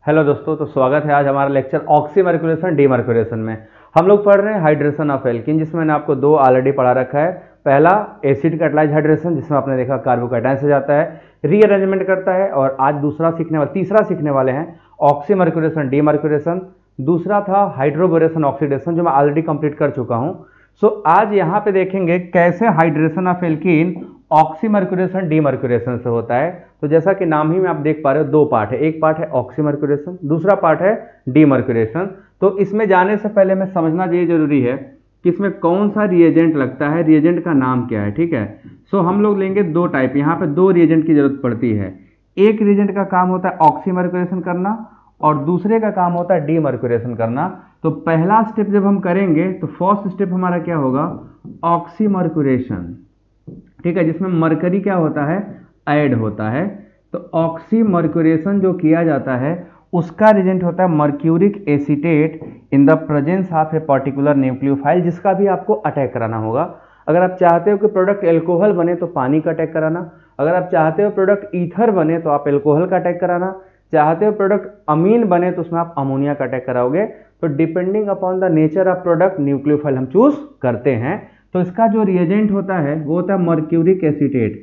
Hello दोस्तों, तो स्वागत है आज हमारा लेक्चर ऑक्सीमर्क्यूरेशन डीमर्क्यूरेशन में। हम लोग पढ़ रहे हैं हाइड्रेशन ऑफ एल्कीन, जिसमें मैंने आपको दो ऑलरेडी पढ़ा रखा है। पहला एसिड कैटालाइज हाइड्रेशन, जिसमें आपने देखा कार्बोकैटायन से जाता है, रीअरेंजमेंट करता है। और आज तीसरा सीखने वाले हैं ऑक्सीमर्क्यूरेशन डीमर्क्यूरेशन। दूसरा था हाइड्रोबोरेशन ऑक्सीडेशन, जो मैं ऑलरेडी कंप्लीट कर चुका हूं। सो आज यहाँ पे देखेंगे कैसे hydration of alkene oxymercuration demercuration से होता है। तो जैसा कि नाम ही में आप देख पा रहे हो, दो पार्ट है, एक पार्ट है ऑक्सीमर्क्यूरेशन, दूसरा पार्ट है डीमर्क्यूरेशन। तो इसमें जाने से पहले मैं समझना ये जरूरी है कि इसमें कौन सा रिएजेंट लगता है, रिएजेंट का नाम क्या है। ठीक है, सो हम लोग लेंगे दो टाइप, यहाँ पे दो रिएजेंट की जरूरत पड़ती है। एक रिएजेंट का काम होता है ऑक्सीमर्क्यूरेशन करना और दूसरे का काम होता है डीमर्क्यूरेशन करना। तो पहला स्टेप जब हम करेंगे तो फर्स्ट स्टेप हमारा क्या होगा, ऑक्सीमर्क्यूरेशन। ठीक है, जिसमें मरकरी क्या होता है, ऐड होता है। तो ऑक्सीमर्क्यूरेशन जो किया जाता है उसका रिएजेंट होता है mercuric acetate in the presence of a particular nucleophile, जिसका भी आपको अटैक कराना होगा। अगर आप चाहते हो कि प्रोडक्ट एल्कोहल बने तो पानी का अटैक कराना, अगर आप चाहते हो प्रोडक्ट ईथर बने तो आप एल्कोहल का अटैक कराना, चाहते हो प्रोडक्ट अमीन बने तो उसमें आप अमोनिया का अटैक कराओगे। तो depending upon the nature of product nucleophile हम चूज करते हैं। तो इसका जो रिएजेंट होता है वो होता है मर्क्यूरिक एसीटेट,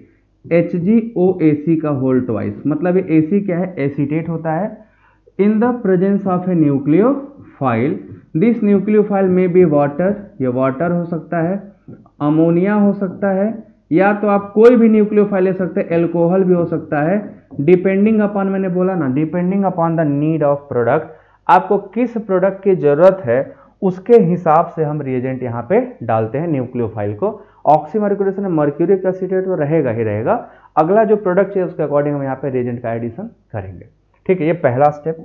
HgOAc का होल ट्वाइस। मतलब ये AC क्या है, एसीटेट होता है। In the presence of a nucleophile, this nucleophile में बी वाटर, ये वाटर हो सकता है, अमोनिया हो सकता है, या तो आप कोई भी न्यूक्लियोफाइल ले सकते हैं, एल्कोहल भी हो सकता है। डिपेंडिंग अपॉन, मैंने बोला ना, depending upon the need of product, आपको किस प्रोडक्ट की जरूरत है उसके हिसाब से हम रिएजेंट यहाँ पे डालते हैं न्यूक्लियोफाइल को। ऑक्सीमर्क्यूरेशन में मर्क्यूरिक एसीटेट तो रहेगा ही रहेगा, अगला जो प्रोडक्ट है उसके अकॉर्डिंग हम यहाँ पे रिएजेंट का एडिशन करेंगे। ठीक है, ये पहला स्टेप।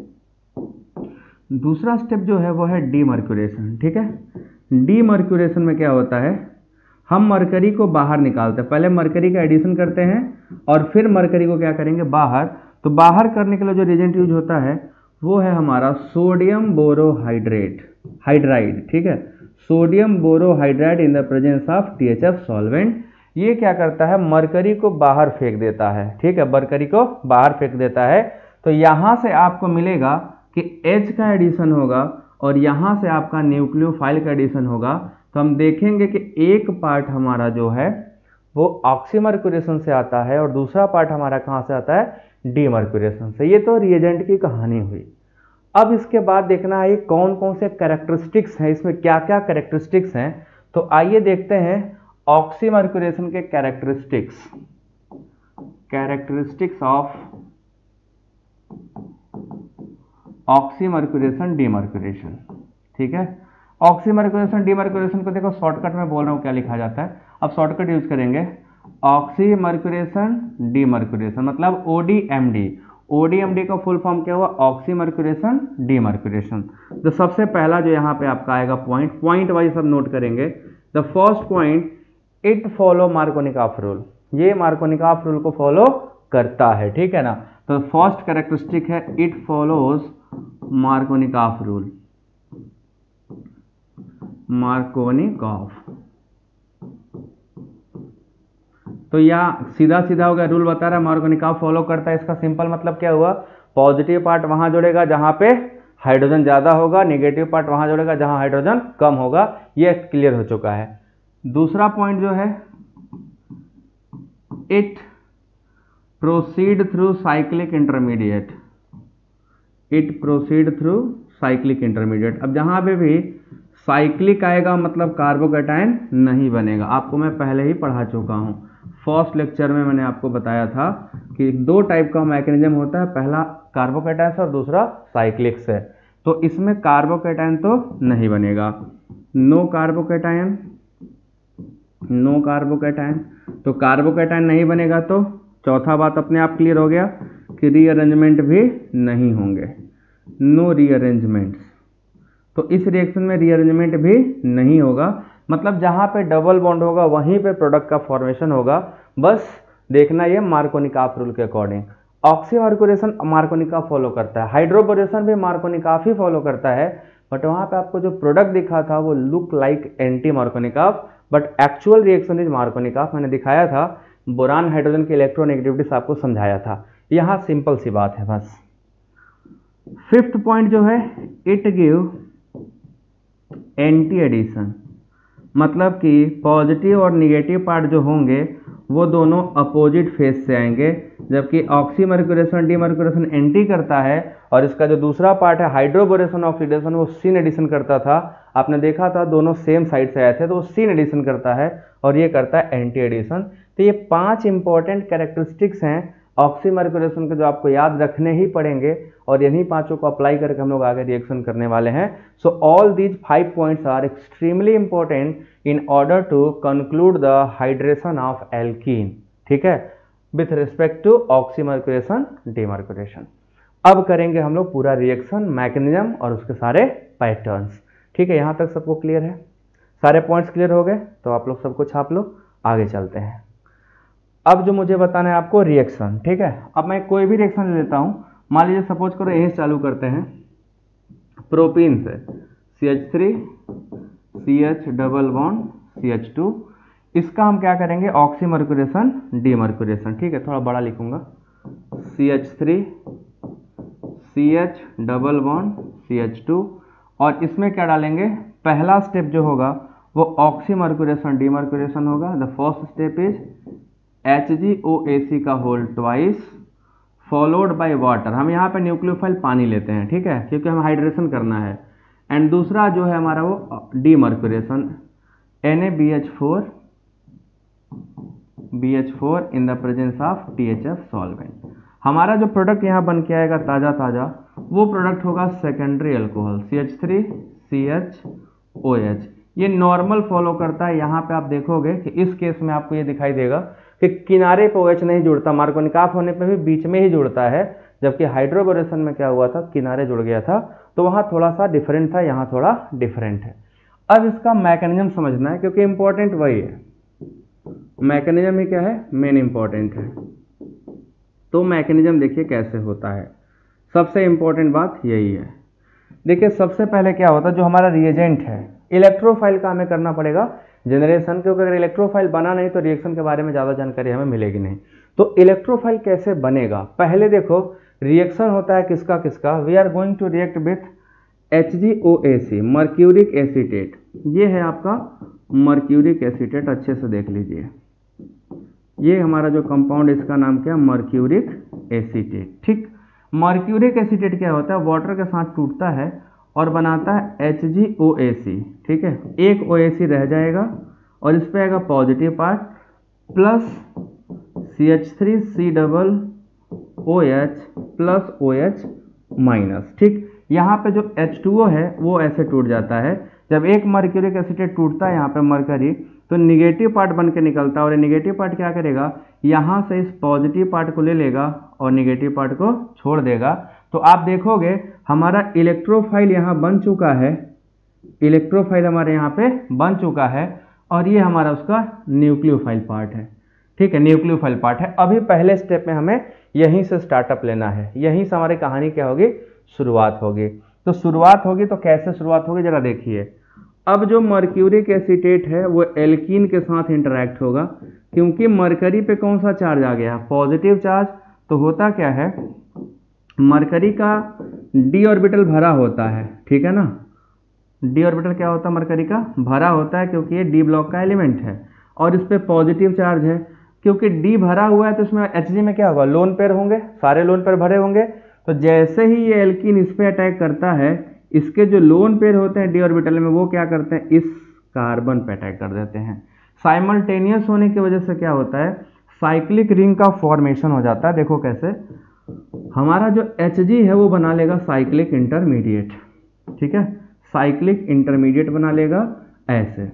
दूसरा स्टेप जो है वो है डीमर्क्यूरेशन। ठीक है, डीमर्क्यूरेशन में क्या होता है, हम मरकरी को बाहर निकालते हैं। पहले मरकरी का एडिशन करते हैं और फिर मरकरी को क्या करेंगे, बाहर। तो बाहर करने के लिए जो रिएजेंट यूज होता है वो है हमारा सोडियम बोरोहाइड्रेट, हाइड्राइड। ठीक है, sodium borohydride in the presence of THF solvent. ये क्या करता है, मरकरी को बाहर फेंक देता है। ठीक है, मरकरी को बाहर फेंक देता है। तो यहां से आपको मिलेगा कि H का एडिशन होगा और यहां से आपका न्यूक्लियोफाइल का एडिशन होगा। तो हम देखेंगे कि एक पार्ट हमारा जो है वो ऑक्सीमर्क्यूरेशन से आता है और दूसरा पार्ट हमारा कहां से आता है, डीमर्क्यूरेशन से। ये तो रिएजेंट की कहानी हुई। अब इसके बाद देखना है कौन कौन से कैरेक्टरिस्टिक्स हैं, इसमें क्या क्या कैरेक्टरिस्टिक्स हैं। तो आइए देखते हैं ऑक्सीमर्क्यूरेशन के characteristics, characteristics of oxymercuration demercuration. ठीक है, ऑक्सीमर्क्यूरेशन डीमर्क्यूरेशन को देखो शॉर्टकट में बोल रहा हूं क्या लिखा जाता है। अब शॉर्टकट यूज करेंगे, ऑक्सीमर्क्यूरेशन डीमर्क्यूरेशन मतलब ODMD। ODMD का फुल फॉर्म क्या हुआ, ऑक्सीमर्क्यूरेशन डीमर्क्यूरेशन। तो सबसे पहला जो यहाँ पे आपका आएगा पॉइंट वाइज सब नोट करेंगे। The first point, it follow Markovnikov rule. ये मार्कोनिकॉफ रूल को फॉलो करता है। ठीक है ना, तो फर्स्ट कैरेक्टरिस्टिक है it follows Markovnikov rule, Markovnikov. तो यह सीधा सीधा हो गया, रूल बता रहा है मार्कोनिकॉफ फॉलो करता है। इसका सिंपल मतलब क्या हुआ, पॉजिटिव पार्ट वहां जुड़ेगा जहां पे हाइड्रोजन ज्यादा होगा, नेगेटिव पार्ट वहां जुड़ेगा जहां हाइड्रोजन कम होगा। यह क्लियर हो चुका है। दूसरा पॉइंट जो है, it proceed through cyclic intermediate, it proceed through cyclic intermediate. अब जहां पे भी साइक्लिक आएगा मतलब कार्बोकैटायन नहीं बनेगा, आपको मैं पहले ही पढ़ा चुका हूं। फर्स्ट लेक्चर में मैंने आपको बताया था कि दो टाइप का मैकेनिज्म होता है, पहला कार्बोकैटायन से और दूसरा साइक्लिक से। तो इसमें कार्बोकैटायन तो नहीं बनेगा, नो कार्बोकैटायन, नो कार्बोकैटायन। तो कार्बोकैटायन नहीं बनेगा तो चौथा बात अपने आप क्लियर हो गया कि रीअरेंजमेंट भी नहीं होंगे, नो रीअरेंजमेंट्स। तो इस रिएक्शन में रीअरेंजमेंट भी नहीं होगा, मतलब जहां पे डबल बॉन्ड होगा वहीं पे प्रोडक्ट का फॉर्मेशन होगा। बस देखना ये मार्कोनिकॉफ रूल के अकॉर्डिंग। ऑक्सीमर्क्यूरेशन मार्कोनिकॉफ फॉलो करता है, हाइड्रोबोरेशन भी मार्कोनिकॉफ ही फॉलो करता है। बट वहां पे आपको जो प्रोडक्ट दिखा था वो look like anti Markovnikov, but actual reaction is Markovnikov. मैंने दिखाया था, बोरान हाइड्रोजन की इलेक्ट्रोनेगेटिविटी आपको समझाया था। यहाँ सिंपल सी बात है बस। फिफ्थ पॉइंट जो है, इट गिव एंटी एडिशन, मतलब कि पॉजिटिव और निगेटिव पार्ट जो होंगे वो दोनों अपोजिट फेस से आएंगे, जबकि ऑक्सीमर्क्यूरेशन डीमर्क्यूरेशन एंटी करता है और इसका जो दूसरा पार्ट है हाइड्रोबोरेशन ऑक्सीडेशन वो सिन एडिशन करता था। आपने देखा था दोनों सेम साइड से आए थे, तो वो सिन एडिशन करता है और ये करता है एंटी एडिशन। तो ये 5 इंपॉर्टेंट कैरेक्टरिस्टिक्स हैं ऑक्सीमर्क्यूरेशन के जो आपको याद रखने ही पड़ेंगे और इन्हीं 5 को अप्लाई करके हम लोग आगे रिएक्शन करने वाले हैं। So all these 5 points are extremely important in order to conclude the hydration of alkene, ठीक है, with respect to oxymercuration demercuration. अब करेंगे हम लोग पूरा रिएक्शन मैकेनिज्म और उसके सारे पैटर्न्स, ठीक है। यहाँ तक सबको क्लियर है, सारे पॉइंट्स क्लियर हो गए, तो आप लोग सबको छाप लो, आगे चलते हैं। अब जो मुझे बताना है आपको रिएक्शन, ठीक है। अब मैं कोई भी रिएक्शन ले लेता हूँ, मान लीजिए सपोज करो यही चालू करते हैं प्रोपीन से, CH3 CH double bond CH2, इसका हम क्या करेंगे ऑक्सीमर्क्यूरेशन डीमर्क्यूरेशन, ठीक है, थोड़ा बड़ा लिखूंगा, CH3 CH double bond CH2, और इसमें क्या डालेंगे, पहला स्टेप जो होगा वो ऑक्सीमर्क्यूरेशन डीमर्क्यूरेशन होगा। The first step is HgOAc का whole twice followed by water, हम यहाँ पे न्यूक्लियोफाइल पानी लेते हैं, ठीक है, क्योंकि हम हाइड्रेशन करना है। एंड दूसरा जो है हमारा वो demercuration, NaBH4 in the presence of THF solvent. हमारा जो प्रोडक्ट यहाँ बन के आएगा ताज़ा ताज़ा, वो प्रोडक्ट होगा सेकेंडरी अल्कोहल CH3 CHOH। ये नॉर्मल फॉलो करता है। यहाँ पे आप देखोगे कि इस केस में आपको ये दिखाई देगा कि किनारे पे OH नहीं जुड़ता, मार्कोनिकाफ होने पे भी बीच में ही जुड़ता है, जबकि हाइड्रोबोरेशन में क्या हुआ था, किनारे जुड़ गया था, तो वहाँ थोड़ा सा डिफरेंट था, यहाँ थोड़ा डिफरेंट है। अब इसका मैकेनिज्म समझना है, क्योंकि इंपॉर्टेंट वही है, मैकेनिज्म ही क्या है, मेन इंपॉर्टेंट है। तो मैकेनिज्म देखिए कैसे होता है, सबसे इंपॉर्टेंट बात यही है। देखिए सबसे पहले क्या होता है, जो हमारा रिएजेंट है, इलेक्ट्रोफाइल का हमें करना पड़ेगा जनरेशन, क्योंकि अगर इलेक्ट्रोफाइल बना नहीं तो रिएक्शन के बारे में ज़्यादा जानकारी हमें मिलेगी नहीं। तो इलेक्ट्रोफाइल कैसे बनेगा, पहले देखो रिएक्शन होता है किसका किसका, we are going to react with HgOAc mercuric acetate, ये है आपका मर्क्यूरिक एसीटेट, अच्छे से देख लीजिए, ये हमारा जो कंपाउंड इसका नाम क्या है, मर्क्यूरिक एसीटेट, ठीक। मर्क्यूरिक एसीटेट क्या होता है, वाटर के साथ टूटता है और बनाता है HgOAc, ठीक है, एक OAc रह जाएगा और इस पे आएगा positive part plus CH3C double OH plus OH minus, ठीक। यहाँ पे जो H2O है वो ऐसे टूट जाता है। जब एक मर्क्यूरिक एसीटेट टूटता है यहाँ पे मरकरी, तो निगेटिव पार्ट बन के निकलता है और निगेटिव पार्ट क्या करेगा, यहाँ से इस पॉजिटिव पार्ट को ले लेगा और निगेटिव पार्ट को छोड़ देगा। तो आप देखोगे हमारा इलेक्ट्रोफाइल यहाँ बन चुका है, इलेक्ट्रोफाइल हमारे यहाँ पे बन चुका है और ये हमारा उसका न्यूक्लियोफाइल पार्ट है, ठीक है, न्यूक्लियोफाइल पार्ट है। अभी पहले स्टेप में हमें यहीं से स्टार्टअप लेना है, यहीं से हमारी कहानी क्या होगी, शुरुआत होगी। तो शुरुआत होगी तो कैसे शुरुआत होगी जरा देखिए। अब जो मर्क्यूरिक एसीटेट है वो एल्कीन के साथ इंटरैक्ट होगा, क्योंकि मरकरी पे कौन सा चार्ज आ गया, पॉजिटिव चार्ज। तो होता क्या है, मरकरी का डी ऑर्बिटल भरा होता है, ठीक है ना, डी ऑर्बिटल क्या होता है, मरकरी का भरा होता है, क्योंकि ये डी ब्लॉक का एलिमेंट है और इस पे पॉजिटिव चार्ज है। क्योंकि डी भरा हुआ है तो इसमें Hg में क्या होगा, लोन पेयर होंगे, सारे लोन पेयर भरे होंगे। तो जैसे ही ये एल्कीन इस पे अटैक करता है, इसके जो लोन पेयर होते हैं डी ऑर्बिटल में, वो क्या करते हैं, इस कार्बन पे अटैक कर देते हैं। साइमल्टेनियस होने की वजह से क्या होता है, साइक्लिक रिंग का फॉर्मेशन हो जाता है। देखो कैसे, हमारा जो Hg है वो बना लेगा साइक्लिक इंटरमीडिएट, ठीक है, साइक्लिक इंटरमीडिएट बना लेगा ऐसे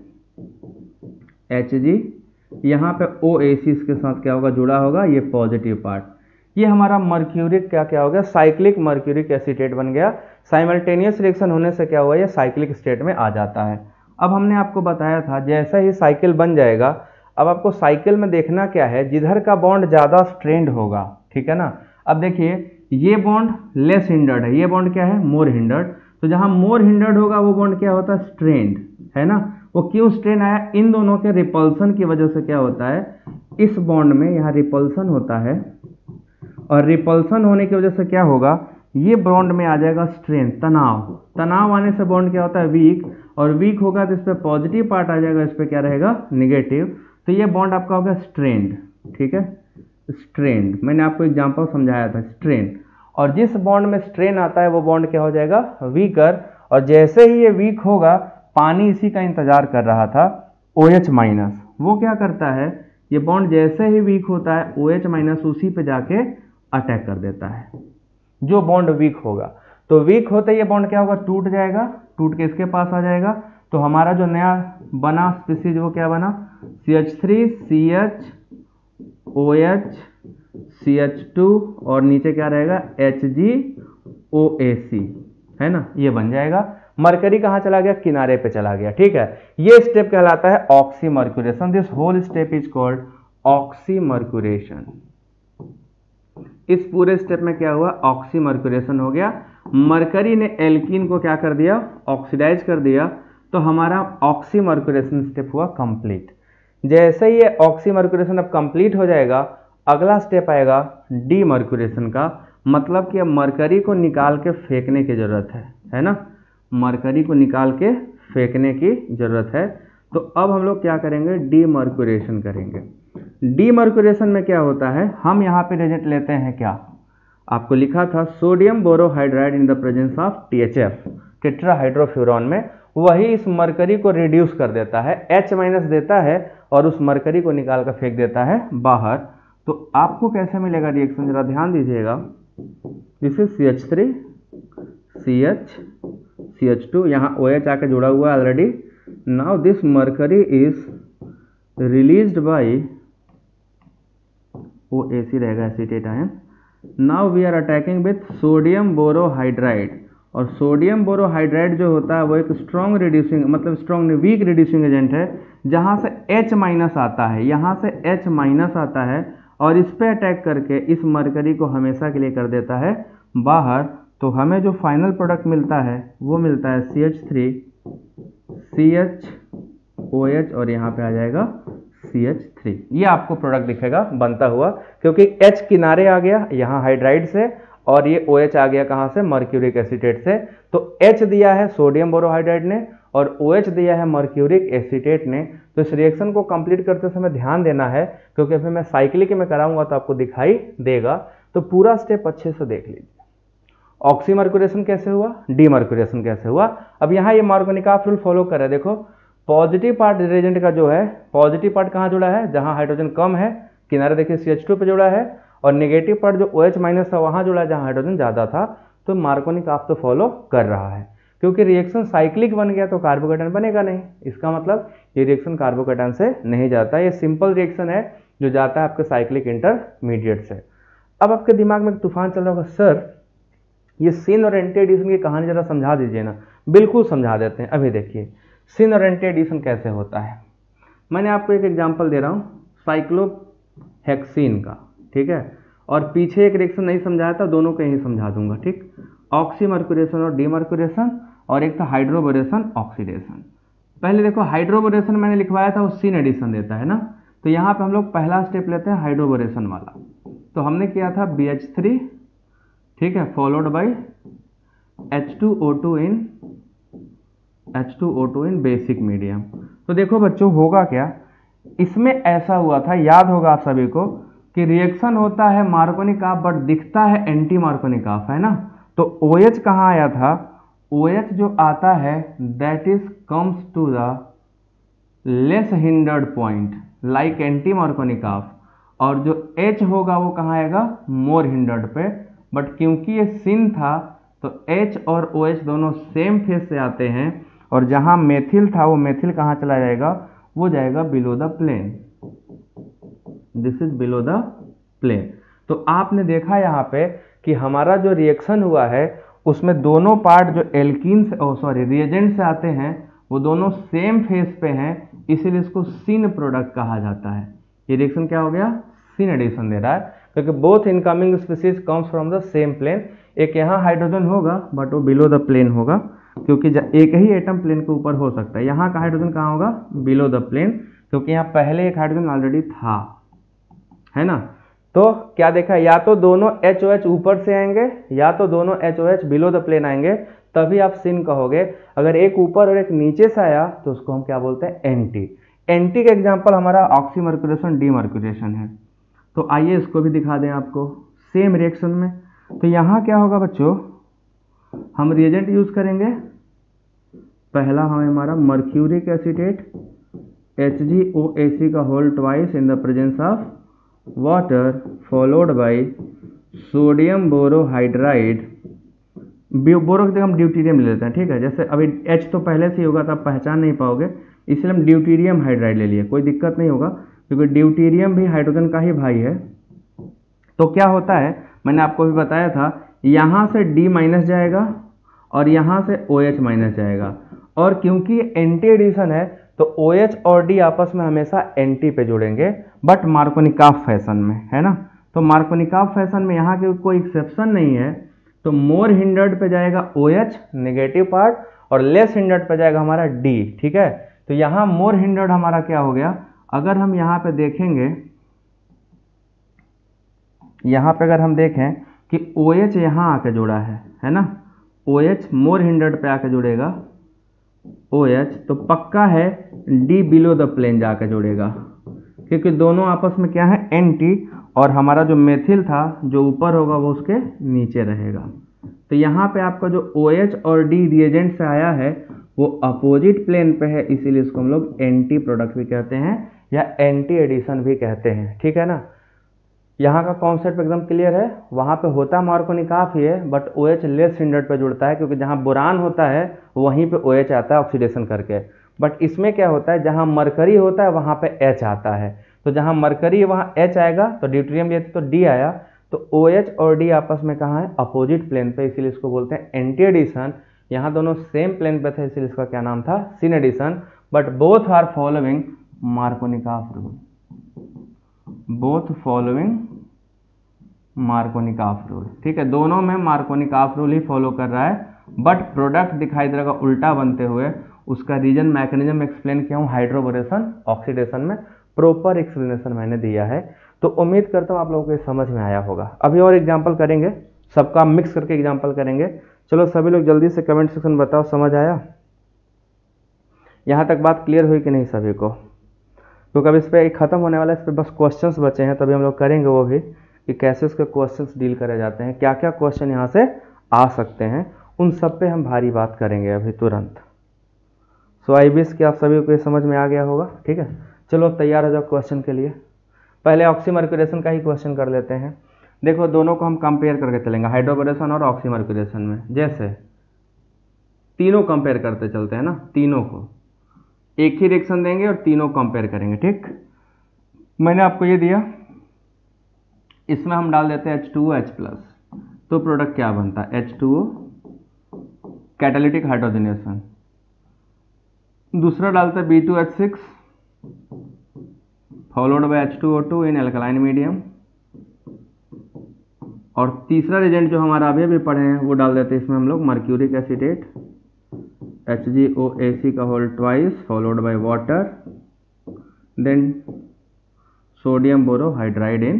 Hg, यहाँ पे OAc इसके साथ क्या होगा, जुड़ा होगा, ये पॉजिटिव पार्ट, ये हमारा मर्क्यूरिक क्या हो गया, साइक्लिक मर्क्यूरिक एसीटेट बन गया। साइमल्टेनियस रिएक्शन होने से क्या हुआ, ये साइक्लिक स्टेट में आ जाता है। अब हमने आपको बताया था जैसा ही साइकिल बन जाएगा, अब आपको साइकिल में देखना क्या है, जिधर का बॉन्ड ज़्यादा स्ट्रेंड होगा, ठीक है ना। अब देखिए ये बॉन्ड लेस हिंडर्ड है, ये बॉन्ड क्या है, मोर हिंडर्ड। तो जहाँ मोर हिंडर्ड होगा वो बॉन्ड क्या होता है, स्ट्रेंड, है ना। वो क्यों स्ट्रेन आया, इन दोनों के रिपल्सन की वजह से क्या होता है, इस बॉन्ड में यहाँ रिपल्सन होता है और रिपल्सन होने की वजह से क्या होगा, ये बॉन्ड में आ जाएगा स्ट्रेन, तनाव। तनाव आने से बॉन्ड क्या होता है, वीक, और वीक होगा तो इस पर पॉजिटिव पार्ट आ जाएगा, इस पर क्या रहेगा, निगेटिव। तो ये बॉन्ड आपका होगा स्ट्रेंड, ठीक है, स्ट्रेंड। मैंने आपको एग्जांपल समझाया था, स्ट्रेन। और जिस बॉन्ड में स्ट्रेन आता है वो बॉन्ड क्या हो जाएगा, वीकर। और जैसे ही ये वीक होगा, पानी इसी का इंतजार कर रहा था, OH माइनस, वो क्या करता है, ये बॉन्ड जैसे ही वीक होता है OH माइनस उसी पे जाके अटैक कर देता है, जो बॉन्ड वीक होगा। तो वीक होते ये बॉन्ड क्या होगा, टूट जाएगा, टूट के इसके पास आ जाएगा। तो हमारा जो नया बना स्पीसीज वो क्या बना, CH3 CH OH CH2 और नीचे क्या रहेगा, HgOAc, है ना, ये बन जाएगा। मरकरी कहाँ चला गया, किनारे पे चला गया, ठीक है। ये स्टेप कहलाता है oxymercuration. This whole step is called oxymercuration. इस पूरे स्टेप में क्या हुआ, ऑक्सीमर्क्यूरेशन हो गया। मरकरी ने एल्कीन को क्या कर दिया, ऑक्सीडाइज कर दिया। तो हमारा ऑक्सीमर्क्यूरेशन स्टेप हुआ कंप्लीट। जैसे ही ये ऑक्सीमर्क्यूरेशन अब कंप्लीट हो जाएगा, अगला स्टेप आएगा डीमर्क्यूरेशन का। मतलब कि अब मरकरी को निकाल के फेंकने की जरूरत है ना, मरकरी को निकाल के फेंकने की जरूरत है। तो अब हम लोग क्या करेंगे, डीमर्क्यूरेशन करेंगे। डीमर्क्यूरेशन में क्या होता है, हम यहाँ पे रिएजेंट लेते हैं क्या, आपको लिखा था sodium borohydride in the presence of THF, tetrahydrofuran में। वही इस मरकरी को रिड्यूस कर देता है, H- देता है और उस मरकरी को निकाल कर फेंक देता है बाहर। तो आपको कैसे मिलेगा रिएक्शन, जरा ध्यान दीजिएगा। This is CH3 CH CH2, यहाँ OH आके जुड़ा हुआ है already. Now this mercury is released by OAc रहेगा, acetate ion. Now we are attacking with sodium borohydride. और सोडियम बोरोहाइड्राइड जो होता है वो एक स्ट्रॉन्ग रिड्यूसिंग, मतलब स्ट्रॉन्ग वीक रिड्यूसिंग एजेंट है। जहाँ से H- आता है, यहाँ से H- आता है और इस पे अटैक करके इस मरकरी को हमेशा के लिए कर देता है बाहर। तो हमें जो फाइनल प्रोडक्ट मिलता है वो मिलता है CH3 CH OH और यहाँ पे आ जाएगा CH3। ये आपको प्रोडक्ट दिखेगा बनता हुआ, क्योंकि H किनारे आ गया यहाँ हाइड्राइड से और ये OH आ गया कहाँ से, मर्क्यूरिक एसीटेट से। तो H दिया है सोडियम बोरोहाइड्राइड ने और OH दिया है मर्क्यूरिक एसीटेट ने। तो इस रिएक्शन को कंप्लीट करते समय ध्यान देना है, क्योंकि फिर मैं साइक्लिक में कराऊंगा तो आपको दिखाई देगा। तो पूरा स्टेप अच्छे से देख लीजिए। ऑक्सीमर्क्यूरेशन कैसे हुआ, डीमर्क्यूरेशन कैसे हुआ। अब यहाँ ये मार्कोनिकॉफ रूल फॉलो कर रहे हैं। देखो पॉजिटिव पार्ट रिएजेंट का जो है, पॉजिटिव पार्ट कहाँ जुड़ा है, जहाँ हाइड्रोजन कम है, किनारे देखिए CH2 पे जुड़ा है। और नेगेटिव पार्ट जो OH- था वहाँ जुड़ा है जहाँ हाइड्रोजन ज़्यादा था। तो मार्कोनिकॉफ तो फॉलो कर रहा है, क्योंकि रिएक्शन साइक्लिक बन गया तो कार्बोकेटायन बनेगा नहीं। इसका मतलब ये रिएक्शन कार्बोकेटायन से नहीं जाता। ये सिंपल रिएक्शन है जो जाता है आपके साइक्लिक इंटरमीडिएट से। अब आपके दिमाग में तूफान चल रहा होगा, सर ये सिन और एंटी एडिशन की कहानी जरा समझा दीजिए ना। बिल्कुल समझा देते हैं। अभी देखिए सिन और एंटी एडिशन कैसे होता है। मैंने आपको एक एग्जांपल दे रहा हूँ साइक्लोहेक्सीन का, ठीक है। और पीछे एक रिएक्शन नहीं समझाया था, दोनों को ही समझा दूंगा, ठीक। ऑक्सीमर्क्यूरेशन और डीमर्क्यूरेशन, और एक था हाइड्रोबोरेशन ऑक्सीडेशन। पहले देखो हाइड्रोबोरेशन मैंने लिखवाया था, वो सिन एडिशन देता है ना। तो यहाँ पे हम लोग पहला स्टेप लेते हैं हाइड्रोबोरेशन वाला। तो हमने किया था BH3, ठीक है, followed by H2O2 in basic medium. तो देखो बच्चों होगा क्या, इसमें ऐसा हुआ था, याद होगा आप सभी को, कि रिएक्शन होता है मार्कोनिकॉफ बट दिखता है एंटी मार्कोनिकॉफ, है ना। तो OH कहाँ आया था, OH जो आता है that is comes to the less hindered point like anti Markovnikov, और जो H होगा वो कहाँ आएगा, मोर हिंडर्ड पे। बट क्योंकि ये सिन था तो H और OH दोनों सेम फेज से आते हैं, और जहां मेथिल था वो मेथिल कहाँ चला जाएगा, वो जाएगा below the plane. This is below the plane. तो आपने देखा यहाँ पे कि हमारा जो रिएक्शन हुआ है उसमें दोनों पार्ट जो एल्कीन से रिएजेंट से आते हैं वो दोनों सेम फेज पे हैं, इसीलिए इसको सिन प्रोडक्ट कहा जाता है। ये रिएक्शन क्या हो गया, सिन एडिशन दे रहा है, क्योंकि both incoming species comes from the same plane. एक यहाँ हाइड्रोजन होगा बट वो बिलो द प्लेन होगा, क्योंकि एक ही एटम प्लेन के ऊपर हो सकता है। यहाँ का हाइड्रोजन कहाँ होगा, बिलो द प्लेन, क्योंकि यहाँ पहले एक हाइड्रोजन ऑलरेडी था, है ना। तो क्या देखा, या तो दोनों HOH ऊपर से आएंगे या तो दोनों HOH बिलो द प्लेन आएंगे, तभी आप सिन कहोगे। अगर एक ऊपर और एक नीचे से आया तो उसको हम क्या बोलते हैं, एंटी। एंटी का एग्जांपल हमारा ऑक्सीमर्क्यूरेशन डीमर्क्यूरेशन है। तो आइए इसको भी दिखा दें आपको सेम रिएक्शन में। तो यहाँ क्या होगा बच्चों, हम रिएजेंट यूज करेंगे। पहला हमारा मर्क्यूरिक एसीटेट HgOAc का whole twice in the presence of water followed by sodium borohydride. Boro की जगह हम ड्यूटीरियम ले लेते हैं, ठीक है। जैसे अभी H तो पहले से ही होगा तो आप पहचान नहीं पाओगे, इसलिए हम ड्यूटीरियम हाइड्राइड ले लिए, कोई दिक्कत नहीं होगा क्योंकि ड्यूटीरियम भी हाइड्रोजन का ही भाई है। तो क्या होता है, मैंने आपको भी बताया था, यहाँ से D माइनस जाएगा और यहाँ से OH माइनस जाएगा, और क्योंकि एंटी एडिशन है तो OH और D आपस में हमेशा एंटी पे जुड़ेंगे, बट मार्कोनिकॉफ फैशन में, है ना। तो मार्कोनिकॉफ फैशन में यहाँ के कोई एक्सेप्शन नहीं है। तो मोर हिंडर्ड पे जाएगा OH नेगेटिव पार्ट और लेस हिंडर्ड पे जाएगा हमारा D, ठीक है। तो यहाँ मोर हिंडर्ड हमारा क्या हो गया, अगर हम यहाँ पे देखेंगे, यहाँ पे अगर हम देखें कि OH यहाँ आके जुड़ा है ना, OH मोर हिंडर्ड पे आके जुड़ेगा OH, तो पक्का है D बिलो द प्लेन जाके जुड़ेगा, क्योंकि दोनों आपस में क्या है, एंटी, और हमारा जो मेथिल था जो ऊपर होगा वो उसके नीचे रहेगा। तो यहाँ पे आपका जो OH और D रिएजेंट से आया है वो अपोजिट प्लेन पे है, इसीलिए इसको हम लोग एंटी प्रोडक्ट भी कहते हैं या एंटी एडिशन भी कहते हैं, ठीक है ना। यहाँ का कॉन्सेप्ट एकदम क्लियर है। वहाँ पे होता मार्कोनिकॉफ ही है, बट OH लेस हिंडर्ड पे जुड़ता है, क्योंकि जहाँ बोरान होता है वहीं पे OH आता है ऑक्सीडेशन करके। बट इसमें क्या होता है, जहाँ मरकरी होता है वहाँ पे H आता है। तो जहाँ मरकरी है वहाँ H आएगा, तो ड्यूटेरियम लिए तो D आया। तो OH और D आपस में कहाँ है, अपोजिट प्लेन पे, इसीलिए इसको बोलते हैं एंटी एडिशन। यहाँ दोनों सेम प्लेन पे थे, इसीलिए इसका क्या नाम था, syn addition. But both are following Markovnikov rule, both following Markovnikov rule, ठीक है। दोनों में मार्कोनिकॉफ रूल ही फॉलो कर रहा है, बट प्रोडक्ट दिखाई दे रहा है उल्टा बनते हुए। उसका रीजन मैकेनिज्म एक्सप्लेन किया हूँ हाइड्रोबोरेशन ऑक्सीडेशन में, प्रॉपर एक्सप्लेनेशन मैंने दिया है। तो उम्मीद करता हूँ आप लोगों को समझ में आया होगा। अभी और एग्जाम्पल करेंगे, सबका मिक्स करके एग्जाम्पल करेंगे। चलो सभी लोग जल्दी से कमेंट सेक्शन बताओ, समझ आया? यहाँ तक बात क्लियर हुई कि नहीं सभी को? क्योंकि अब इस पर खत्म होने वाला है, इस पर बस क्वेश्चंस बचे हैं, तभी हम लोग करेंगे वो भी कि कैसे उसके क्वेश्चंस डील करे जाते हैं, क्या क्या क्वेश्चन यहाँ से आ सकते हैं, उन सब पे हम भारी बात करेंगे अभी तुरंत। सो आई विश कि आप सभी को ये समझ में आ गया होगा, ठीक है। चलो अब तैयार हो जाओ क्वेश्चन के लिए। पहले ऑक्सीमर्क्यूरेशन का ही क्वेश्चन कर लेते हैं। देखो दोनों को हम कंपेयर करके चलेंगे, हाइड्रोबोरेशन और ऑक्सीमर्क्यूरेशन में। जैसे तीनों कंपेयर करते चलते हैं ना, तीनों को एक ही रिएक्शन देंगे और तीनों कंपेयर करेंगे, ठीक। मैंने आपको ये दिया, इसमें हम डाल देते हैं H2OH+, तो प्रोडक्ट क्या बनता है, H2O कैटालिटिक हाइड्रोजनेशन। दूसरा डालते हैं B2H6 followed by H2O2 in alkaline medium. और तीसरा रिएजेंट जो हमारा अभी पढ़े हैं वो डाल देते हैं इसमें हम लोग मर्क्यूरिक एसीटेट HgOAc का whole twice followed by water, then sodium borohydride in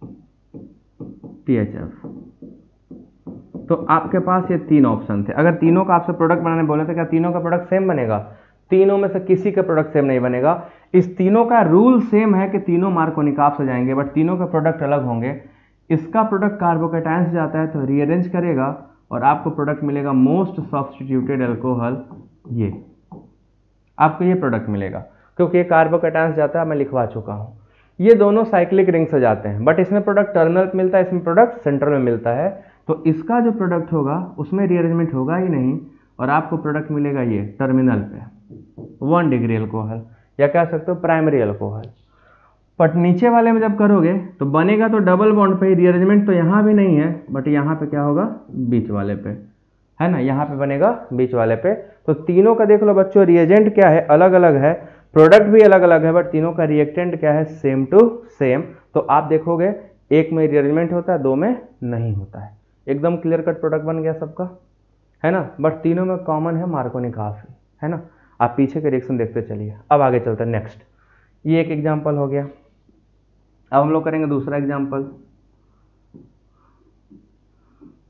THF। तो आपके पास ये तीन ऑप्शन थे। अगर तीनों का आपसे प्रोडक्ट बनाने बोले थे, क्या तीनों का प्रोडक्ट सेम बनेगा? तीनों में से किसी का प्रोडक्ट सेम नहीं बनेगा। इस तीनों का रूल सेम है कि तीनों मार्कोनिकॉफ से जाएंगे, बट तीनों का प्रोडक्ट अलग होंगे। इसका प्रोडक्ट कार्बोकैटायन से जाता है तो रीअरेंज करेगा और आपको प्रोडक्ट मिलेगा मोस्ट सब्स्टिट्यूटेड अल्कोहल। ये आपको ये प्रोडक्ट मिलेगा क्योंकि ये कार्बोकैटायन से जाता है, मैं लिखवा चुका हूँ। ये दोनों साइक्लिक रिंग से जाते हैं, बट इसमें प्रोडक्ट टर्मिनल पे मिलता है, इसमें प्रोडक्ट सेंटर में मिलता है। तो इसका जो प्रोडक्ट होगा उसमें रीअरेंजमेंट होगा ही नहीं और आपको प्रोडक्ट मिलेगा ये टर्मिनल पे 1 डिग्री अल्कोहल, या कह सकते हो प्राइमरी अल्कोहल। बट नीचे वाले में जब करोगे तो बनेगा तो डबल बॉन्ड पे ही, रीअरेंजमेंट तो यहाँ भी नहीं है, बट यहाँ पे क्या होगा, बीच वाले पे, है ना, यहाँ पे बनेगा बीच वाले पे। तो तीनों का देख लो बच्चों, रिएजेंट क्या है, अलग अलग है, प्रोडक्ट भी अलग अलग है, बट तीनों का रिएक्टेंट क्या है, सेम टू सेम। तो आप देखोगे एक में रीअरेंजमेंट होता है, दो में नहीं होता है। एकदम क्लियर कट प्रोडक्ट बन गया सबका, है ना। बट तीनों में कॉमन है मार्कोनिकॉफ, है ना। आप पीछे के रिएक्शन देखते चलिए। अब आगे चलते हैं नेक्स्ट। ये एक एग्जाम्पल हो गया। अब हम लोग करेंगे दूसरा एग्जाम्पल।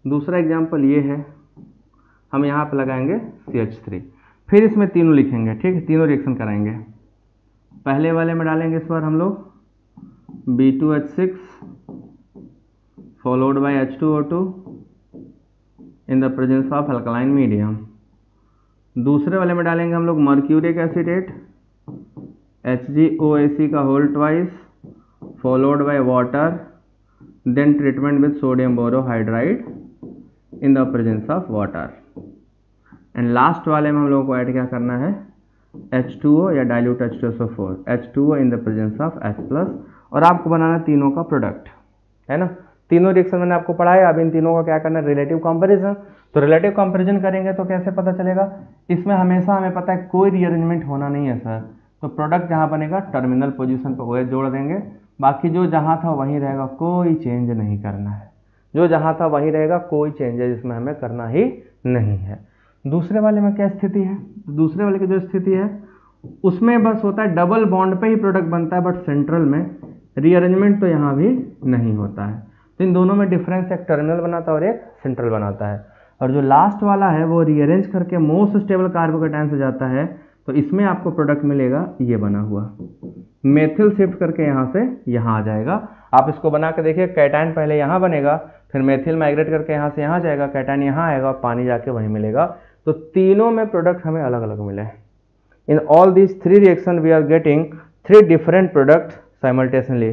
दूसरा एग्जाम्पल ये है, हम यहाँ पे लगाएंगे CH3, फिर इसमें तीनों लिखेंगे, ठीक है, तीनों रिएक्शन कराएंगे। पहले वाले में डालेंगे इस बार हम लोग B2H6 followed by H2O2 in the presence of alkaline medium. दूसरे वाले में डालेंगे हम लोग मर्क्यूरिक एसिटेट HgOAc का whole twice followed by water, then treatment with sodium borohydride in the presence of water. And last वाले में हम लोगों को ऐड क्या करना है, H2O या dilute H2SO4, H2O in the presence of H+, और आपको बनाना तीनों का प्रोडक्ट, है ना। तीनों रिएक्शन मैंने आपको पढ़ाया, अब इन तीनों का क्या करना है, रिलेटिव कंपैरिजन। तो रिलेटिव कंपैरिजन करेंगे तो कैसे पता चलेगा, इसमें हमेशा हमें पता है कोई रीअरेंजमेंट होना नहीं है सर, तो प्रोडक्ट जहाँ बनेगा टर्मिनल पोजीशन पर OH जोड़ देंगे, बाकी जो जहाँ था वहीं रहेगा, कोई चेंज नहीं करना है, जो जहाँ था वहीं रहेगा, कोई चेंजेस इसमें हमें करना ही नहीं है। दूसरे वाले में क्या स्थिति है, दूसरे वाले की जो स्थिति है उसमें बस होता है डबल बॉन्ड पे ही प्रोडक्ट बनता है, बट सेंट्रल में रीअरेंजमेंट तो यहाँ भी नहीं होता है। तो इन दोनों में डिफरेंस, एक टर्मिनल बनाता है और एक सेंट्रल बनाता है। और जो लास्ट वाला है वो रीअरेंज करके मोस्ट स्टेबल कार्बोकेटायन से जाता है, तो इसमें आपको प्रोडक्ट मिलेगा ये बना हुआ, मेथिल शिफ्ट करके यहाँ से यहाँ आ जाएगा। आप इसको बना के देखिए, कैटायन पहले यहाँ बनेगा, फिर मेथिल माइग्रेट करके यहाँ से यहाँ जाएगा, कैटायन यहाँ आएगा और पानी जाके वहीं मिलेगा। तो तीनों में प्रोडक्ट हमें अलग अलग मिले। In all these 3 reaction we are getting 3 different product simultaneously.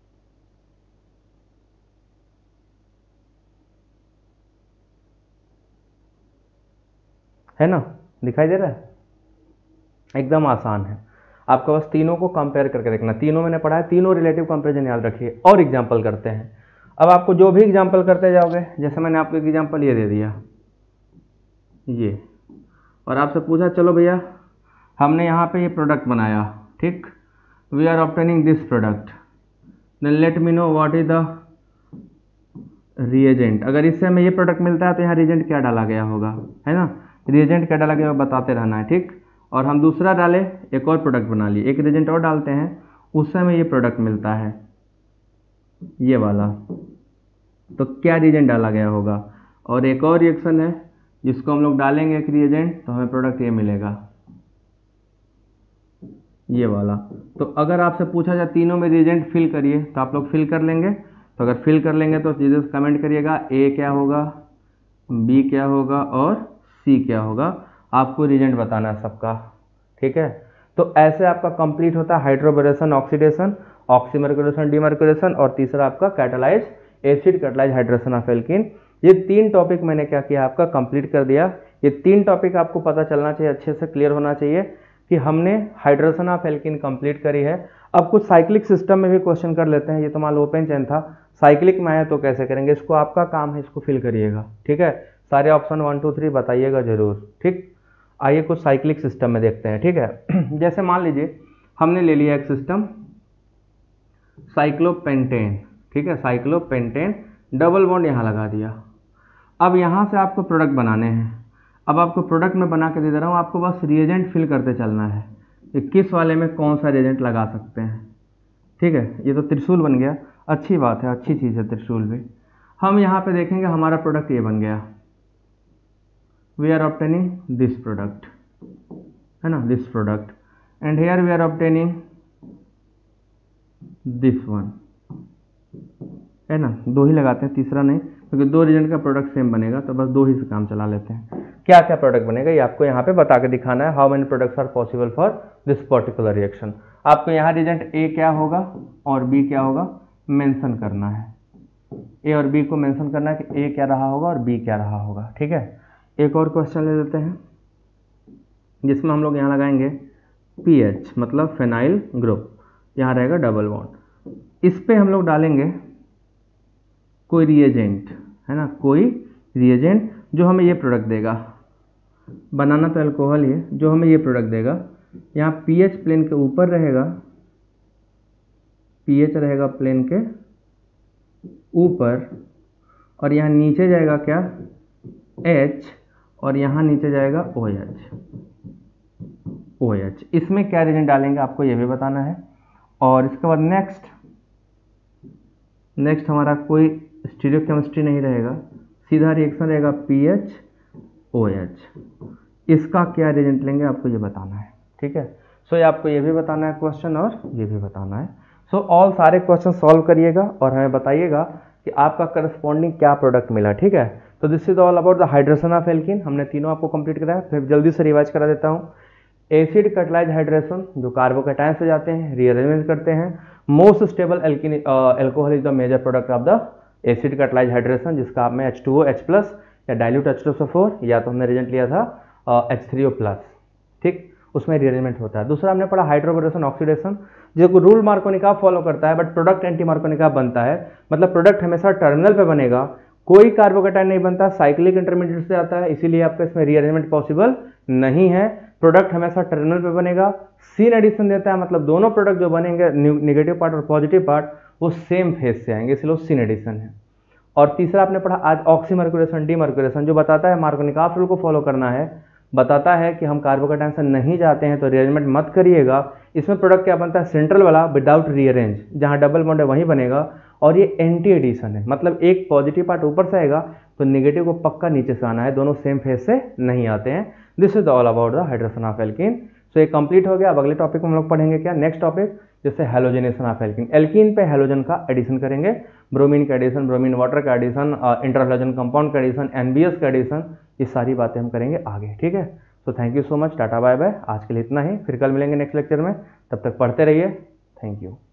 है ना, दिखाई दे रहा है, एकदम आसान है। आपको बस तीनों को कंपेयर करके देखना, तीनों मैंने पढ़ा है, तीनों रिलेटिव कंपैरिजन याद रखिए। और एग्जांपल करते हैं, अब आपको जो भी एग्जांपल करते जाओगे, जैसे मैंने आपको एक एग्जांपल ये दे दिया ये, और आपसे पूछा चलो भैया हमने यहाँ पे ये प्रोडक्ट बनाया, ठीक, we are obtaining this product, then let me know what is the reagent. अगर इससे हमें ये प्रोडक्ट मिलता है तो यहाँ रिएजेंट क्या डाला गया होगा, है ना, रिएजेंट क्या डाला गया बताते रहना है, ठीक। और हम दूसरा डाले, एक और प्रोडक्ट बना लिए, एक रिएजेंट और डालते हैं, उससे हमें ये प्रोडक्ट मिलता है ये वाला, तो क्या रिएजेंट डाला गया होगा। और एक और रिएक्शन है जिसको हम लोग डालेंगे एक रिएजेंट, तो हमें प्रोडक्ट ये मिलेगा ये वाला। तो अगर आपसे पूछा जाए तीनों में रिएजेंट फिल करिए, तो आप लोग फिल कर लेंगे। तो अगर फिल कर लेंगे तो चीज़ें कमेंट करिएगा, ए क्या होगा, बी क्या होगा और सी क्या होगा, आपको रिएजेंट बताना है सबका, ठीक है। तो ऐसे आपका कंप्लीट होता है हाइड्रोबोरेशन, ऑक्सीडेशन, ऑक्सीमर्क्यूरेशन, डीमर्क्यूरेशन, और तीसरा आपका catalyse acid catalyse hydration of alkene. ये 3 टॉपिक मैंने क्या किया, आपका कंप्लीट कर दिया। ये 3 टॉपिक आपको पता चलना चाहिए, अच्छे से क्लियर होना चाहिए कि हमने हाइड्रेशन ऑफ एल्कीन कंप्लीट करी है। अब कुछ साइक्लिक सिस्टम में भी क्वेश्चन कर लेते हैं। ये तो मान लो ओपन चेन था, साइक्लिक में आया तो कैसे करेंगे, इसको आपका काम है, इसको फिल करिएगा, ठीक है। सारे ऑप्शन 1 2 3 बताइएगा जरूर, ठीक। आइए कुछ साइक्लिक सिस्टम में देखते हैं, ठीक है। जैसे मान लीजिए हमने ले लिया एक सिस्टम साइक्लोपेंटेन, ठीक है, साइक्लोपेंटेन, डबल बॉन्ड यहाँ लगा दिया। अब यहाँ से आपको प्रोडक्ट बनाने हैं। अब आपको प्रोडक्ट में बना के दे दे रहा हूँ, आपको बस रिएजेंट फिल करते चलना है कि किस वाले में कौन सा रिएजेंट लगा सकते हैं, ठीक है। ये तो त्रिशूल बन गया, अच्छी बात है, अच्छी चीज़ है त्रिशूल भी। हम यहाँ पे देखेंगे हमारा प्रोडक्ट ये बन गया, we are obtaining this product, है ना, this product, and here we are obtaining this one, है ना। 2 ही लगाते हैं, तीसरा नहीं, क्योंकि 2 रिएजेंट का प्रोडक्ट सेम बनेगा, तो बस 2 ही से काम चला लेते हैं। क्या क्या प्रोडक्ट बनेगा ये आपको यहाँ पे बता के दिखाना है। How many products are possible for this particular reaction. आपको यहाँ रिएजेंट ए क्या होगा और बी क्या होगा मेंशन करना है, ए और बी को मेंशन करना है कि ए क्या रहा होगा और बी क्या रहा होगा, ठीक है। एक और क्वेश्चन ले लेते हैं जिसमें हम लोग यहाँ लगाएंगे पीएच, मतलब फेनाइल ग्रुप, यहाँ रहेगा डबल बॉन्ड। इस पे हम लोग डालेंगे कोई रिएजेंट, है ना, कोई रिएजेंट जो हमें ये प्रोडक्ट देगा। बनाना तो अल्कोहल ही है, जो हमें ये प्रोडक्ट देगा। यहाँ पीएच प्लेन के ऊपर रहेगा, पीएच रहेगा प्लेन के ऊपर, और यहाँ नीचे जाएगा क्या एच, और यहाँ नीचे जाएगा OH। OH इसमें क्या रिएजेंट डालेंगे आपको ये भी बताना है। और इसके बाद नेक्स्ट हमारा कोई स्टीरियोकेमिस्ट्री नहीं रहेगा, सीधा रिएक्शन रहेगा PHOH। इसका क्या रिएजेंट लेंगे आपको ये बताना है, ठीक है। सो ये आपको ये भी बताना है क्वेश्चन और ये भी बताना है। सो ऑल सारे क्वेश्चन सॉल्व करिएगा और हमें बताइएगा कि आपका करस्पॉन्डिंग क्या प्रोडक्ट मिला, ठीक है। तो this is all about the hydration of alkene. हमने तीनों आपको कंप्लीट कराया, फिर जल्दी से रिवाइज करा देता हूँ। एसिड कैटालाइज्ड हाइड्रेशन जो कार्बोकैटायन से जाते हैं, रीअरेंजमेंट करते हैं। Most stable alkene alcohol is the major product of the acid catalysed hydration, जिसका आप में H2O H+ या डाइल्यूट H2SO4 या तो हमने रिएजेंट लिया था H3O+, ठीक, उसमें रीअरेंजमेंट होता है। दूसरा हमने पढ़ा हाइड्रोबोरेशन ऑक्सीडेशन, जो रूल मार्कोनिका फॉलो करता है बट प्रोडक्ट एंटी मार्कोनिका बनता है, मतलब प्रोडक्ट हमेशा टर्मिनल पे बनेगा, कोई कार्बोकैटायन नहीं बनता, साइक्लिक इंटरमीडिएट से आता है, इसीलिए आपका इसमें रीअरेंजमेंट पॉसिबल नहीं है। प्रोडक्ट हमेशा टर्मिनल पे बनेगा। सीन एडिशन देता है, मतलब दोनों प्रोडक्ट जो बनेंगे निगेटिव पार्ट और पॉजिटिव पार्ट वो सेम फेज से आएंगे, इसलिए सीन एडिशन है। और तीसरा आपने पढ़ा आज ऑक्सीमर्क्यूरेशन डीमर्क्यूरेशन, जो बताता है मार्कोनिकॉफ रूल को फॉलो करना है, बताता है कि हम कार्बोकैटायन से नहीं जाते हैं तो रीअरेंजमेंट मत करिएगा। इसमें प्रोडक्ट क्या बनता है, सेंट्रल वाला विदाउट रीअरेंज, जहां डबल बॉन्ड है वहीं बनेगा। और ये एंटी एडिशन है, मतलब एक पॉजिटिव पार्ट ऊपर से आएगा तो नेगेटिव को पक्का नीचे से आना है, दोनों सेम फेज से नहीं आते हैं। This is all about the hydration of alkene. So ये कंप्लीट हो गया। अब अगले टॉपिक में हम लोग पढ़ेंगे क्या, नेक्स्ट टॉपिक जैसे हेलोजनेशन ऑफ एल्कीन। एल्कीन पे हेलोजन का एडिशन करेंगे, ब्रोमीन का एडिशन, ब्रोमीन वाटर का एडिशन, इंटरहेलोजन कंपाउंड का एडिशन, NBS का एडिशन, ये सारी बातें हम करेंगे आगे, ठीक है। तो thank you so much, tata bye bye, आज के लिए इतना ही, फिर कल मिलेंगे नेक्स्ट लेक्चर में, तब तक पढ़ते रहिए, थैंक यू।